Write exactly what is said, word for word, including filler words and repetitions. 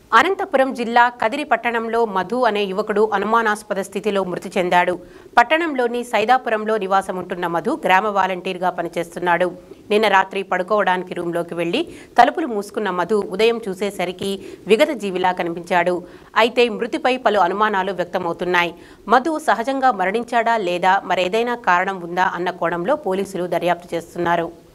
అనంతపురం జిల్లా కదిరి పట్టణంలో మధు అనే యువకుడు అనుమానాస్పద స్థితిలో మృతి చెందాడు. పట్టణంలోని సైదాపురంలో నివాసం ఉంటున్న మధు గ్రామ వాలంటీర్గా పనిచేస్తున్నాడు. నిన్న రాత్రి పడుకోవడానికి రూంలోకి వెళ్లి తలుపులు మూసుకున్న మధు ఉదయం చూసేసరికి విగత జీవిలా కనిపించాడు. అయితే మృతిపై పలు అనుమానాలు వ్యక్తమవుతున్నాయి. మధు సహజంగా మరణించాడా లేదా మరేదైనా కారణం ఉందా అన్న కోణంలో పోలీసులు దర్యాప్తు చేస్తున్నారు.